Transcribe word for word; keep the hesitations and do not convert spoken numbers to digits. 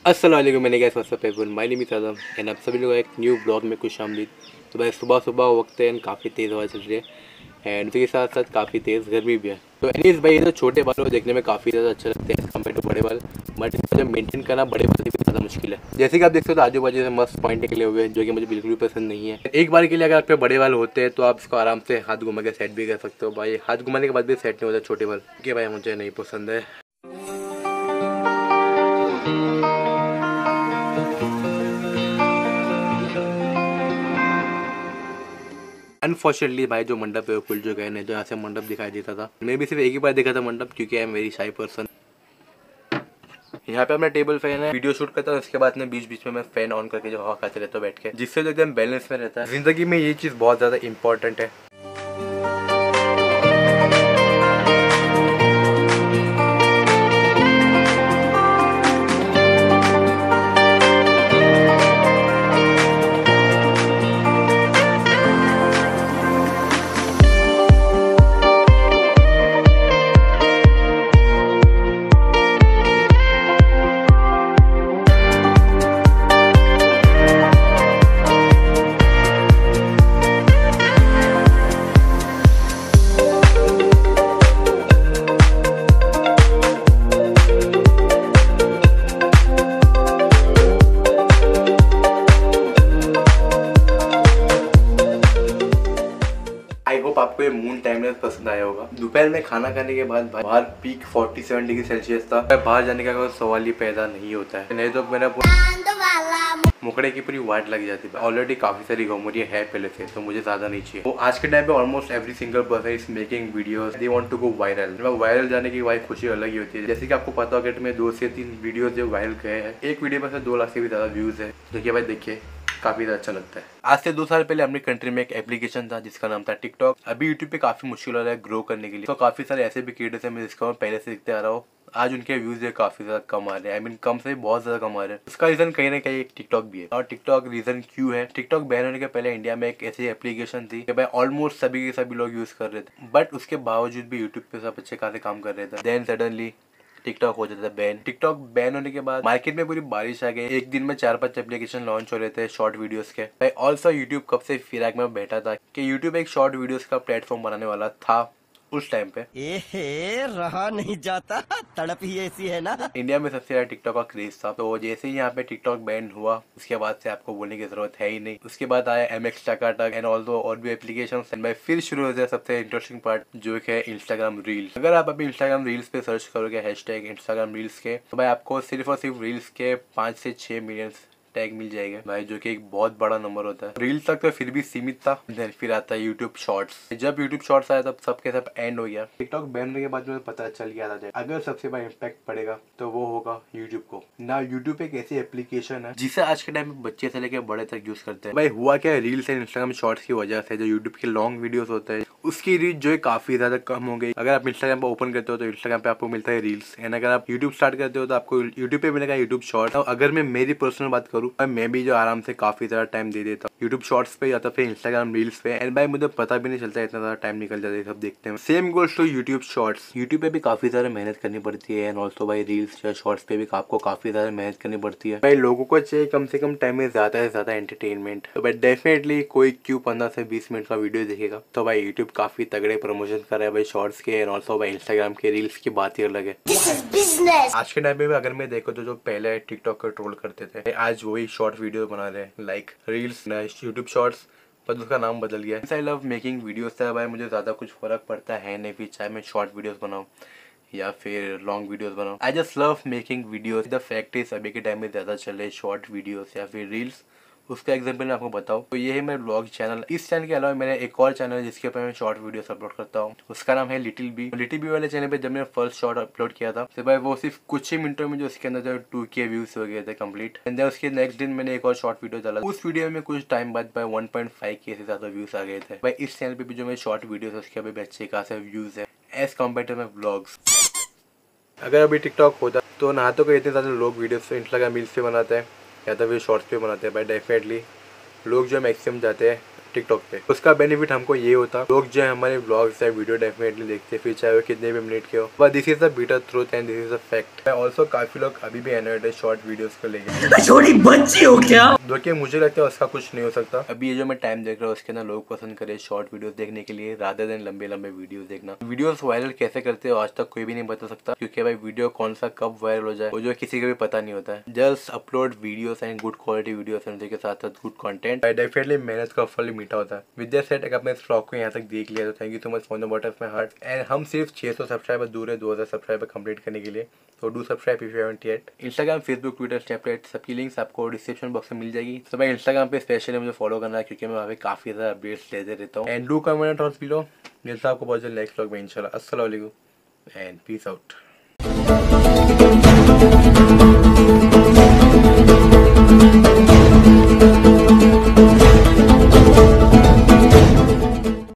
अस्सलाम वालेकुम, मैंने गैस व्हाट्सअप पे my name is Azam and आप सभी लोग एक न्यू ब्लॉग में खुश आमदीद। तो भाई सुबह सुबह वक्त है एंड काफ़ी तेज़ हवा चल रही है एंड उसके साथ साथ काफ़ी तेज़ गर्मी भी है। तो एनीज भाई ये तो छोटे बाल को देखने में काफ़ी ज़्यादा अच्छे लगते हैं कम्पेयर टू बड़े बाल, बट इसको जब मेंटेन करना बड़े बाल से भी ज़्यादा मुश्किल है। जैसे कि आप देखते हो तो आजू बाजू से मस्त पॉइंट निकले हुए हैं जो कि मुझे बिल्कुल भी पसंद नहीं है। एक बार के लिए अगर आप पे बड़े बाल होते हैं तो आप इसको आराम से हाथ घुमा के सेट भी कर सकते हो। भाई हाथ घुमाने के बाद भी सेट नहीं होता छोटे बाल के, भाई मुझे नहीं पसंद है। अनफॉर्चुनेटली भाई जो मंडप है वो खुल चुका है, नहीं तो यहाँ से मंडप दिखाई देता था। मैं भी सिर्फ एक ही बार देखा था मंडप क्योंकि I am very shy person. यहाँ पे अपना टेबल फैन है, वीडियो शूट करता हूँ उसके बाद में बीच बीच में मैं फैन ऑन करके जो हवा खाते रहता हूँ बैठ के, जिससे जो एकदम बैलेंस में रहता है। जिंदगी में ये चीज़ बहुत ज़्यादा इंपॉर्टेंट है। आई होप आपको ये मून टाइमलेस पसंद आया होगा। दोपहर में खाना खाने के बाद बाहर पीक सैंतालीस डिग्री सेल्सियस था। बाहर जाने का कोई सवाल ही पैदा नहीं होता है, नहीं तो मेरा मुकड़े की पूरी वाट लग जाती है। ऑलरेडी काफी सारी घुमरिया है पहले से, तो मुझे ज्यादा नहीं चाहिए। तो आज के टाइम पे almost every single person is making videos, they want to go viral. Viral जाने की भाई खुशी अलग ही होती है। जैसे कि आपको पता होगा कि मैं दो से तीन वीडियोस जो वायरल गए हैं, एक वीडियो में से दो लाख से भी ज्यादा व्यूज है, जो कि भाई देखिए काफी अच्छा लगता है। आज से दो साल पहले अपनी कंट्री में एक एप्लीकेशन था जिसका नाम था टिकटॉक। अभी यूट्यूब पे काफी मुश्किल हो रहा है ग्रो करने के लिए, तो काफी सारे ऐसे भी क्रिएटर्स हैं जिसका मैं पहले से दिखते आ रहा हूँ। आज उनके व्यूज ये काफी ज्यादा कम आ रहे हैं, आई मीन कम से बहुत ज्यादा कम आ रहे हैं। उसका रीजन कहीं ना कहीं टिकटॉक भी है। और टिकटॉक रीजन क्यों है? टिकटॉक बैन होने के पहले इंडिया में एक ऐसी एप्लीकेशन थी कि भाई ऑलमोस्ट सभी के सभी लोग यूज कर रहे थे, बट उसके बावजूद भी यूट्यूब पे सब अच्छे खासे काम कर रहे थे। देन सडनली टिकटॉक हो जाता है बैन। टिकटॉक बैन होने के बाद मार्केट में पूरी बारिश आ गई। एक दिन में चार पांच एप्लीकेशन लॉन्च हो रहे थे शॉर्ट वीडियोस के। भाई ऑल्सो यूट्यूब कब से फिराक में बैठा था कि यूट्यूब एक शॉर्ट वीडियोस का प्लेटफॉर्म बनाने वाला था उस टाइम पे। ए रहा नहीं जाता, तड़प ही ऐसी है ना। इंडिया में सबसे ज्यादा टिकटॉक का क्रेज था, तो जैसे ही यहाँ पे टिकटॉक बैन हुआ उसके बाद से आपको बोलने की जरूरत है ही नहीं। उसके बाद आया M X TakaTak and also और भी एप्लीकेशन। एंड भाई फिर शुरू हो जाए सबसे इंटरेस्टिंग पार्ट जो है इंस्टाग्राम रील्स। अगर आप अभी इंस्टाग्राम रील्स पे सर्च करोगे हैशटैग इंस्टाग्राम रील्स के, तो भाई आपको सिर्फ और सिर्फ रील्स के पांच से छह मिलियन टैग मिल जाएगा भाई, जो कि एक बहुत बड़ा नंबर होता है। रील्स तक तो फिर भी सीमित था, फिर आता है यूट्यूब शॉर्ट्स। जब यूट्यूब शॉर्ट्स आया तब सबके सब एंड हो गया। टिकटॉक बैन होने के बाद मुझे पता चल गया था अगर सबसे बड़ा इम्पैक्ट पड़ेगा तो वो होगा यूट्यूब को। ना यूट्यूब एक ऐसी एप्लीकेशन है जिसे आज के टाइम में बच्चे से लेकर बड़े तक यूज करते हैं। भाई हुआ क्या, रील्स एंड इंस्टाग्राम शॉर्ट्स की वजह से जो यूट्यूब के लॉन्ग वीडियोस होते हैं उसकी रीच जो है काफी ज्यादा कम हो गई। अगर आप इंस्टाग्राम पे ओपन करते हो तो इंस्टाग्राम पे आपको मिलता है रील्स, एंड अगर आप यूट्यूब स्टार्ट करते हो तो आपको यूट्यूब पे मिलेगा यूट्यूब शॉर्ट। अगर मैं मेरी पर्सनल बात करूँ, मैं भी जो आराम से काफी ज्यादा टाइम दे देता हूँ यूट्यूब शॉर्ट्स पे या तो फिर इंस्टाग्राम रील्स पे, एंड भाई मुझे पता भी नहीं चलता इतना ज्यादा टाइम निकल जाता है सब देखते हैं। Same goals to YouTube shorts. YouTube पे भी काफी ज्यादा मेहनत करनी पड़ती है एंड ऑल्सो भाई रील्स या शॉर्ट्स पे भी आपको काफी ज्यादा मेहनत करनी पड़ती है। भाई लोगों को चाहिए कम से कम टाइम में ज्यादा से ज्यादा एंटरटेनमेंट, तो भाई डेफिनेटली कोई क्यों पंद्रह से बीस मिनट का वीडियो देखेगा। तो भाई यूट्यूब काफी तगड़े प्रमोशन कर रहा है भाई शॉर्ट्स के एंड ऑल्सो भाई इंस्टाग्राम के रील्स की बात ही अलग है। आज के टाइम में अगर मैं देखो तो जो पहले टिकटॉक को ट्रोल करते थे आज वही शॉर्ट वीडियो बना रहे हैं, लाइक रील्स यूट्यूब शॉर्ट्स, पर उसका नाम बदल गया। आई लव मेकिंग वीडियोस था भाई, मुझे ज्यादा कुछ फर्क पड़ता है नहीं, फिर चाहे मैं शॉर्ट वीडियोस बनाऊं या फिर लॉन्ग वीडियोस बनाऊं। I just love making videos. The fact is अभी के टाइम में ज्यादा चल रहे शॉर्ट वीडियोस या फिर रील्स। उसका एग्जांपल मैं आपको बताऊं तो ये है मेरा ब्लॉग चैनल। इस चैनल के अलावा मैंने एक और चैनल है जिसके ऊपर मैं शॉर्ट वीडियोस अपलोड करता हूँ, उसका नाम है लिटिल बी। लिटिल बी वाले चैनल पे जब मैंने फर्स्ट शॉर्ट अपलोड किया था तो भाई वो सिर्फ कुछ ही मिनटों में जो उसके अंदर जो टू के व्यूज हो गए थे कंप्लीट। एंड देन उसके नेक्स्ट दिन मैंने एक और शॉर्ट वीडियो डाला, उस वीडियो में कुछ टाइम बाद भाई वन पॉइंट फाइव के से ज्यादा व्यूज आ गए थे। भाई इस चैनल पे भी जो मेरे शॉर्ट वीडियोस है उसके अभी अच्छे खासे व्यूज है as compared to my blogs. अगर अभी टिकटॉक होता तो ना तो कोई इतने ज्यादा लोग वीडियोस इंस्टाग्राम रील्स पे बनाते हैं या तो फिर शॉर्ट्स पे बनाते हैं। भाई डेफिनेटली लोग जो मैक्सिमम जाते हैं टिकटॉक पे। उसका बेनिफिट हमको ये होता, लोग जो है हमारे ब्लॉग्स या वीडियो डेफिनेटली देखते, फिर चाहे वो कितने भी मिनट के हो, but this is the bitter truth and this is the fact. Also काफी लोग अभी भी एनर्ड है शॉर्ट वीडियोस को लेकर, छोटी बच्ची हो क्या? जो कि मुझे लगता है उसका कुछ नहीं हो सकता। अभी ये जो मैं टाइम देख रहा हूँ उसके ना लोग पसंद करे शॉर्ट वीडियोस देखने के लिए रादर देन लंबे लंबे वीडियोस देखना। वीडियोस वायरल कैसे करते हो आज तक कोई भी नहीं बता सकता, क्योंकि भाई वीडियो कौन सा कब वायरल हो जाए वो जो किसी को भी पता नहीं होता है। Just upload videos and good quality videos and के साथ साथ गुड कंटेंट, डेफिनेटली मेहनत का फल मीठा होता है। विद दैट सेड, अगर आपने इस व्लॉग को यहाँ तक देख लिया तो thank you so much from the bottom of my heart. And हम सिर्फ छह सौ सब्सक्राइबर दूर है दो हज़ार सब्सक्राइबर कंप्लीट करने के लिए, तो do subscribe if you haven't yet. Instagram, Facebook, Twitter, Snapchat सबकी लिंक्स आपको डिस्क्रिप्शन बॉक्स में मिल जाएगी। तो भाई इंस्टाग्राम पे स्पेशली मुझे फॉलो करना है क्योंकि मैं वहाँ पे काफी ज्यादा अपडेट्स लेते रहता हूँ। एंड डू कमेंट और बिलो। मिलता है आपको बहुत जल्द नेक्स्ट व्लॉग में इंशाल्लाह। अस्सलाम वालेकुम एंड पीस आउट।